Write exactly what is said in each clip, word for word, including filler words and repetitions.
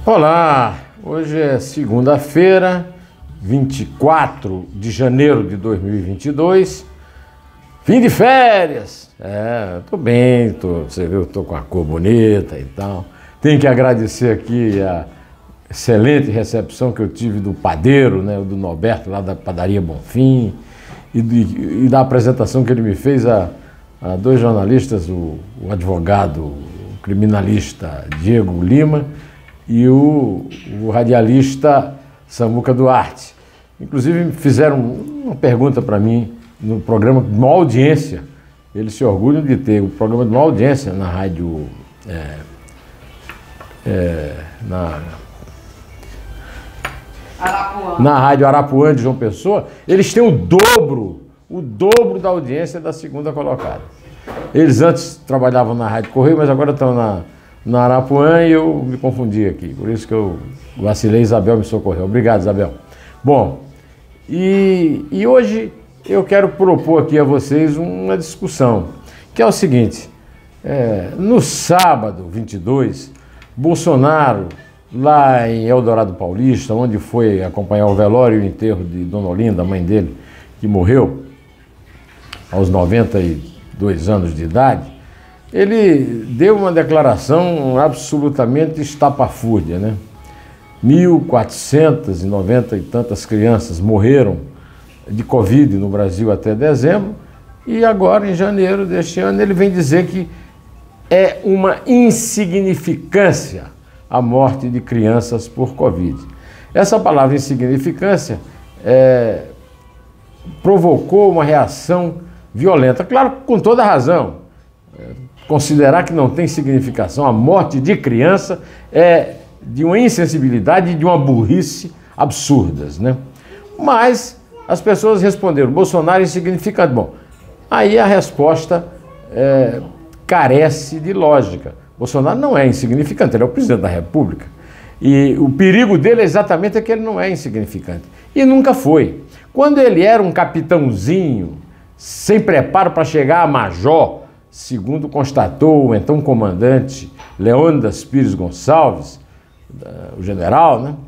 Olá, hoje é segunda-feira, vinte e quatro de janeiro de dois mil e vinte e dois, fim de férias. É, tô bem, tô, você viu, tô com a cor bonita e tal. Tenho que agradecer aqui a excelente recepção que eu tive do padeiro, né, do Norberto, lá da padaria Bonfim, e, de, e da apresentação que ele me fez a, a dois jornalistas, o, o advogado, o criminalista Diego Lima e o, o radialista Samuca Duarte. Inclusive fizeram uma pergunta para mim no programa de maior audiência. Eles se orgulham de ter o programa de maior audiência na rádio, é, é, na, Arapuã. na rádio Arapuã de João Pessoa. Eles têm o dobro, o dobro da audiência da segunda colocada. Eles antes trabalhavam na Rádio Correio, mas agora estão na, na Arapuã e eu me confundi aqui. Por isso que eu vacilei, Isabel me socorreu. Obrigado, Isabel. Bom, e, e hoje eu quero propor aqui a vocês uma discussão, que é o seguinte. É, no sábado, vinte e dois, Bolsonaro, lá em Eldorado Paulista, onde foi acompanhar o velório e o enterro de Dona Olinda, a mãe dele, que morreu aos noventa e dois anos de idade, ele deu uma declaração absolutamente estapafúrdia, né? mil quatrocentas e noventa e tantas crianças morreram de Covid no Brasil até dezembro, e agora, em janeiro deste ano, ele vem dizer que é uma insignificância a morte de crianças por Covid. Essa palavra insignificância é, provocou uma reação violenta, claro, com toda razão. Considerar que não tem significação a morte de criança é de uma insensibilidade e de uma burrice absurdas, né? Mas as pessoas responderam, Bolsonaro é insignificante. Bom, aí a resposta é, carece de lógica. Bolsonaro não é insignificante, ele é o presidente da República. E o perigo dele é exatamente é que ele não é insignificante. E nunca foi. Quando ele era um capitãozinho, sem preparo para chegar a major, segundo constatou o então comandante Leônidas Pires Gonçalves, o general, né?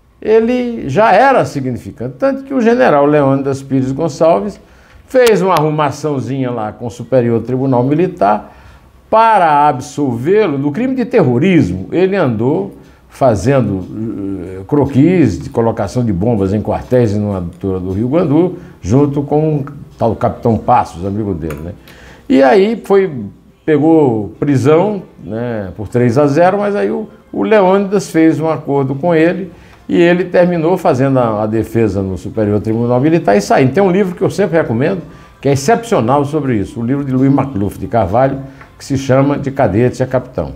Ele já era significante, tanto que o general Leônidas Pires Gonçalves fez uma arrumaçãozinha lá com o Superior Tribunal Militar para absolvê-lo do crime de terrorismo. Ele andou fazendo uh, croquis de colocação de bombas em quartéis e numa altura do Rio Guandu, junto com o tal capitão Passos, amigo dele, né? E aí foi, pegou prisão, né, por três a zero, mas aí o, o Leônidas fez um acordo com ele e ele terminou fazendo a, a defesa no Superior Tribunal Militar e saindo. Tem um livro que eu sempre recomendo, que é excepcional sobre isso, o livro de Luiz Macluf de Carvalho, que se chama De Cadete a Capitão.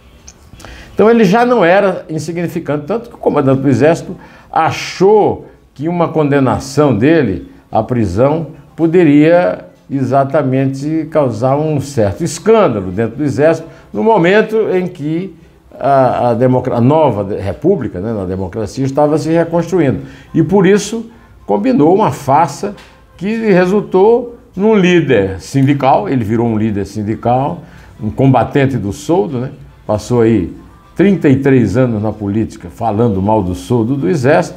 Então ele já não era insignificante, tanto que o comandante do Exército achou que uma condenação dele à prisão poderia exatamente causar um certo escândalo dentro do Exército, no momento em que a, a, a nova república, né, na democracia, estava se reconstruindo. E por isso combinou uma farsa que resultou num líder sindical, ele virou um líder sindical, um combatente do soldo, né? Passou aí trinta e três anos na política falando mal do soldo do Exército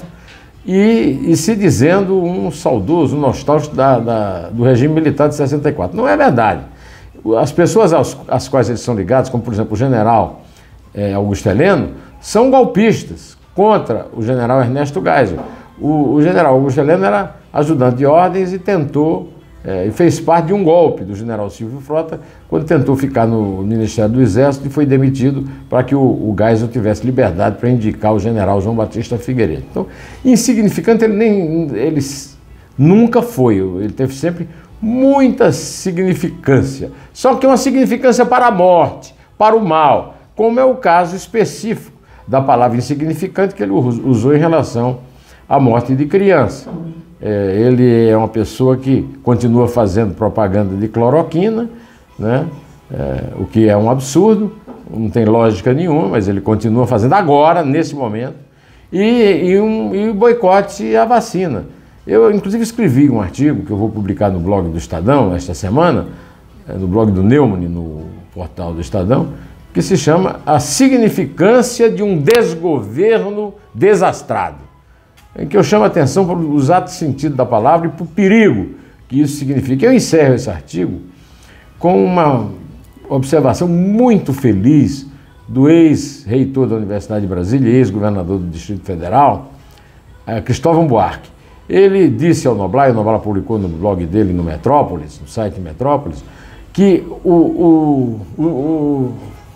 e, e se dizendo um saudoso, um nostálgico da, da, do regime militar de sessenta e quatro. Não é verdade. As pessoas às, às quais eles são ligados, como por exemplo o general é, Augusto Heleno, são golpistas contra o general Ernesto Geisel. O, o general Augusto Heleno era ajudante de ordens e tentou É, e fez parte de um golpe do general Silvio Frota, quando tentou ficar no Ministério do Exército e foi demitido para que o, o Geisel tivesse liberdade para indicar o general João Batista Figueiredo. Então, insignificante ele, nem, ele nunca foi, ele teve sempre muita significância, só que uma significância para a morte, para o mal, como é o caso específico da palavra insignificante que ele usou em relação à morte de criança. É, ele é uma pessoa que continua fazendo propaganda de cloroquina, né? É, o que é um absurdo, não tem lógica nenhuma, mas ele continua fazendo agora, nesse momento, e, e, um, e um boicote à vacina. Eu, inclusive, escrevi um artigo que eu vou publicar no blog do Estadão esta semana, no blog do Neumann, no portal do Estadão, que se chama A Significância de um Desgoverno Desastrado, em que eu chamo a atenção para o exato sentido da palavra e para o perigo que isso significa. Eu encerro esse artigo com uma observação muito feliz do ex-reitor da Universidade de Brasília, ex-governador do Distrito Federal, Cristóvão Buarque. Ele disse ao Noblar, e o Noblar publicou no blog dele no Metrópolis, no site Metrópolis, que o, o, o, o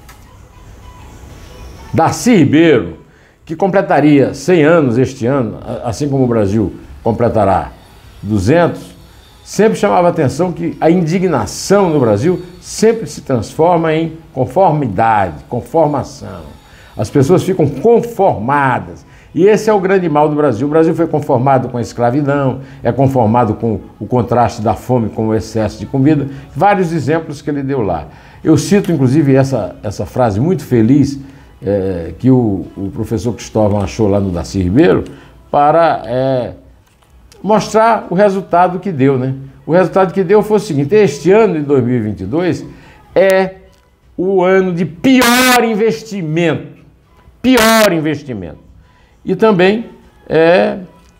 Darcy Ribeiro, que completaria cem anos este ano, assim como o Brasil completará duzentos, sempre chamava a atenção que a indignação no Brasil sempre se transforma em conformidade, conformação. As pessoas ficam conformadas. E esse é o grande mal do Brasil. O Brasil foi conformado com a escravidão, é conformado com o contraste da fome com o excesso de comida. Vários exemplos que ele deu lá. Eu cito, inclusive, essa, essa frase muito feliz é, que o, o professor Cristóvão achou lá no Darcy Ribeiro para é, mostrar o resultado que deu, né? O resultado que deu foi o seguinte: este ano de dois mil e vinte e dois é o ano de pior investimento. Pior investimento. E também é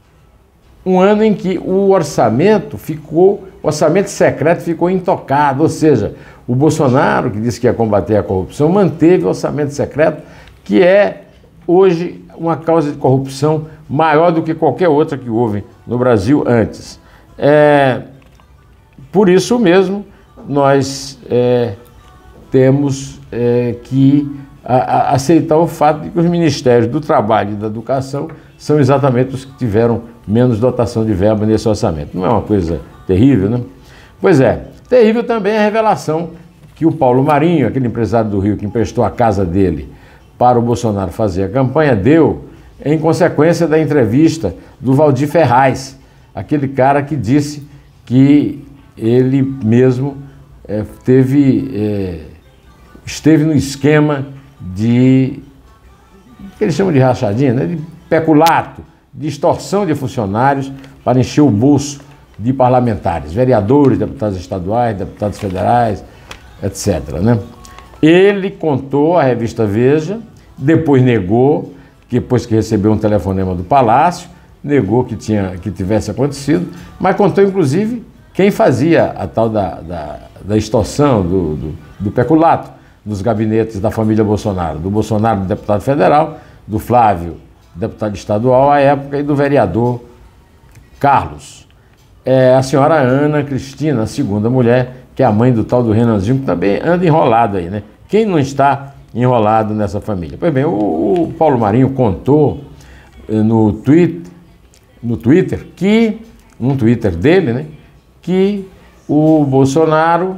um ano em que o orçamento ficou, o orçamento secreto ficou intocado, ou seja, o Bolsonaro, que disse que ia combater a corrupção, manteve o orçamento secreto, que é hoje uma causa de corrupção maior do que qualquer outra que houve no Brasil antes. É, por isso mesmo, nós é, temos é, que A, a aceitar o fato de que os ministérios do Trabalho e da Educação são exatamente os que tiveram menos dotação de verba nesse orçamento. Não é uma coisa terrível, né? Pois é, terrível também a revelação que o Paulo Marinho, aquele empresário do Rio que emprestou a casa dele para o Bolsonaro fazer a campanha, deu em consequência da entrevista do Valdir Ferraz, aquele cara que disse que ele mesmo é, teve, é, esteve no esquema de, que eles chamam de rachadinha, né? De peculato, de extorsão de funcionários para encher o bolso de parlamentares, vereadores, deputados estaduais, deputados federais, etcétera, né? Ele contou à revista Veja, depois negou, depois que recebeu um telefonema do Palácio, negou que, tinha, que tivesse acontecido, mas contou inclusive quem fazia a tal da, da, da extorsão, do, do, do peculato, nos gabinetes da família Bolsonaro, do Bolsonaro, deputado federal, do Flávio, deputado estadual à época, e do vereador Carlos. É a senhora Ana Cristina, a segunda mulher, que é a mãe do tal do Renanzinho, que também anda enrolado aí, né? Quem não está enrolado nessa família? Pois bem, o, o Paulo Marinho contou no, tweet, no Twitter, que, um Twitter dele, né, que o Bolsonaro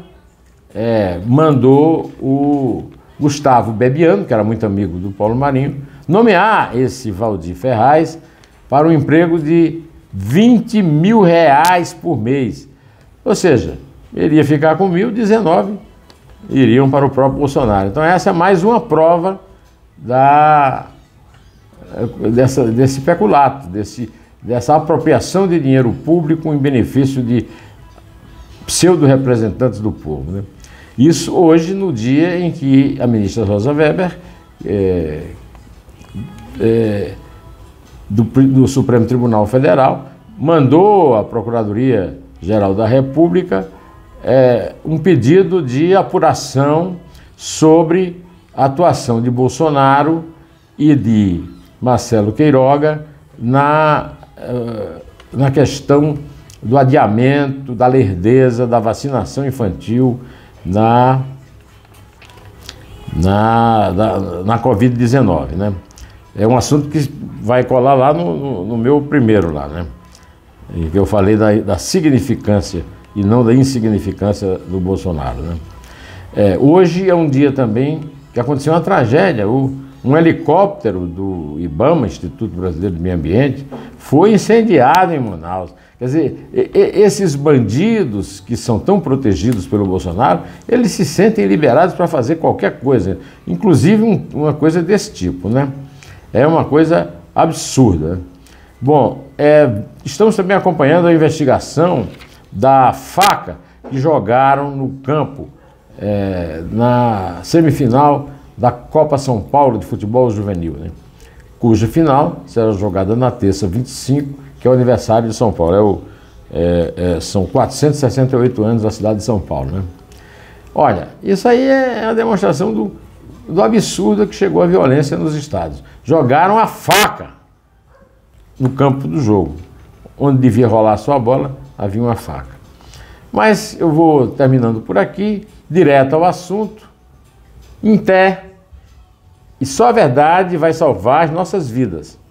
É, mandou o Gustavo Bebiano, que era muito amigo do Paulo Marinho, nomear esse Valdir Ferraz para um emprego de vinte mil reais por mês. Ou seja, ele ia ficar com mil, dezenove iriam para o próprio Bolsonaro. Então essa é mais uma prova da, dessa, desse peculato, desse, dessa apropriação de dinheiro público em benefício de pseudo-representantes do povo, né? Isso hoje, no dia em que a ministra Rosa Weber, é, é, do, do Supremo Tribunal Federal, mandou à Procuradoria-Geral da República é, um pedido de apuração sobre a atuação de Bolsonaro e de Marcelo Queiroga na, na questão do adiamento, da lerdeza, da vacinação infantil na, na, na, na covid dezenove, né? É um assunto que vai colar lá no, no, no meu primeiro lá, né? Em que eu falei da, da significância e não da insignificância do Bolsonaro, né? É, hoje é um dia também que aconteceu uma tragédia. O, um helicóptero do IBAMA, Instituto Brasileiro do Meio Ambiente, foi incendiado em Manaus. Quer dizer, esses bandidos que são tão protegidos pelo Bolsonaro, eles se sentem liberados para fazer qualquer coisa, inclusive um, uma coisa desse tipo, né? É uma coisa absurda. Bom, é, estamos também acompanhando a investigação da faca que jogaram no campo é, na semifinal da Copa São Paulo de Futebol Juvenil, né? Cuja final será jogada na terça vinte e cinco, que é o aniversário de São Paulo. É o, é, é, são quatrocentos e sessenta e oito anos da cidade de São Paulo, né? Olha, isso aí é a demonstração do, do absurdo que chegou a violência nos estádios. Jogaram a faca no campo do jogo. Onde devia rolar só a bola, havia uma faca. Mas eu vou terminando por aqui, direto ao assunto. Em pé, e só a verdade vai salvar as nossas vidas.